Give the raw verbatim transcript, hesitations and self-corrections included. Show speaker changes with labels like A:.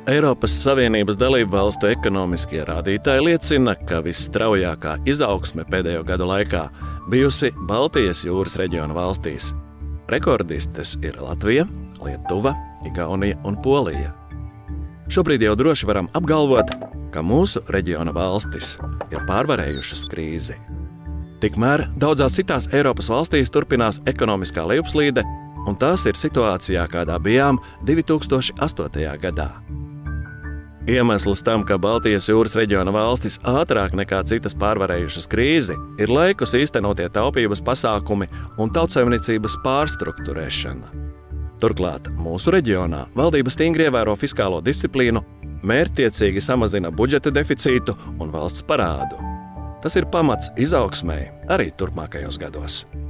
A: Eiropas Savienības dalību valstu ekonomiskie rādītāji liecina, ka visstraujākā izaugsme pēdējo gadu laikā bijusi Baltijas jūras reģiona valstīs. Rekordistes ir Latvija, Lietuva, Igaunija un Polija. Šobrīd jau droši varam apgalvot, ka mūsu reģiona valstis ir pārvarējušas krīzi. Tikmēr daudzās citās Eiropas valstīs turpinās ekonomiskā lejupslīde, un tās ir situācijā, kādā bijām divi tūkstoši astotajā gadā. Iemesls tam, ka Baltijas jūras reģiona valstis ātrāk nekā citas pārvarējušas krīzi, ir laikus īstenotie taupības pasākumi un tautsaimniecības pārstruktūrēšana. Turklāt mūsu reģionā valdība stingri ievēro fiskālo disciplīnu, mērķtiecīgi samazina budžeta deficītu un valsts parādu. Tas ir pamats izaugsmei arī turpmākajos gados.